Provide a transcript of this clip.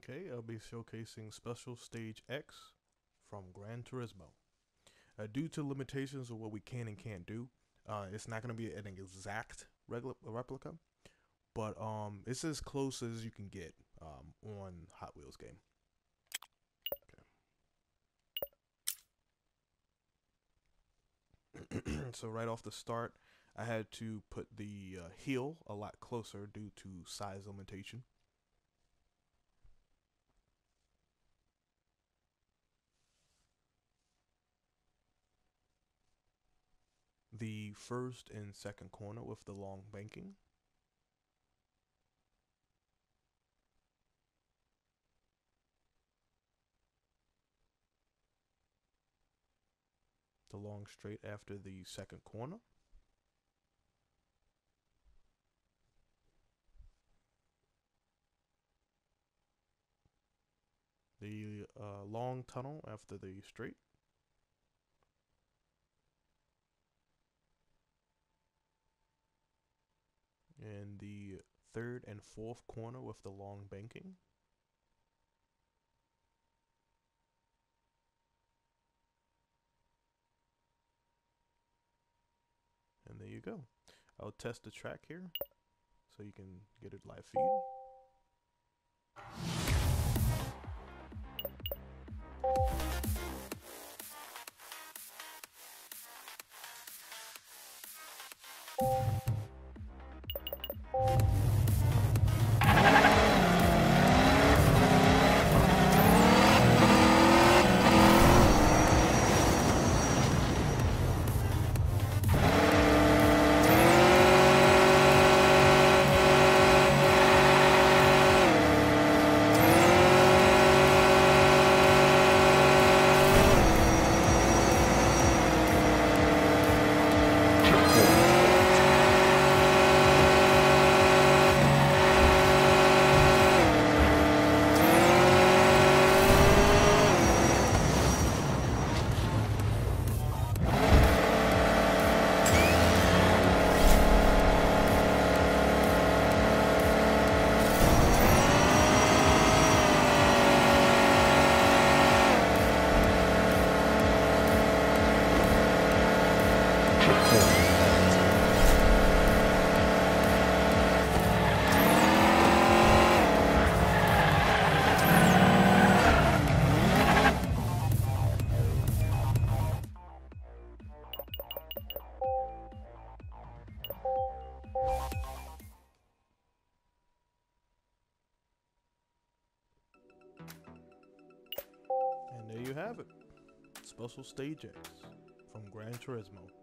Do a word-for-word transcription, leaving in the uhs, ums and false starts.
Okay, I'll be showcasing Special Stage X from Gran Turismo. Uh, due to limitations of what we can and can't do, uh, it's not going to be an exact regla- replica, but um, it's as close as you can get um, on Hot Wheels game. Okay. So right off the start, I had to put the uh, heel a lot closer due to size limitation. The first and second corner with the long banking. The long straight after the second corner. The uh, long tunnel after the straight. And the third and fourth corner with the long banking. And there you go. I'll test the track here so you can get it live feed. And there you have it. Special Stage X from Gran Turismo.